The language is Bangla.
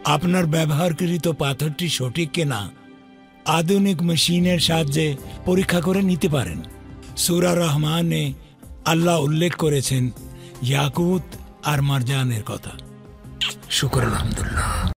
আপনার ব্যবহারকৃত পাথরটি সঠিক কিনা আধুনিক মেশিনের সাহায্যে পরীক্ষা করে নিতে পারেন। সূরা রহমানে আল্লাহ উল্লেখ করেছেন ইয়াকুত আর মারজানের কথা। শুকর আলহামদুলিল্লাহ।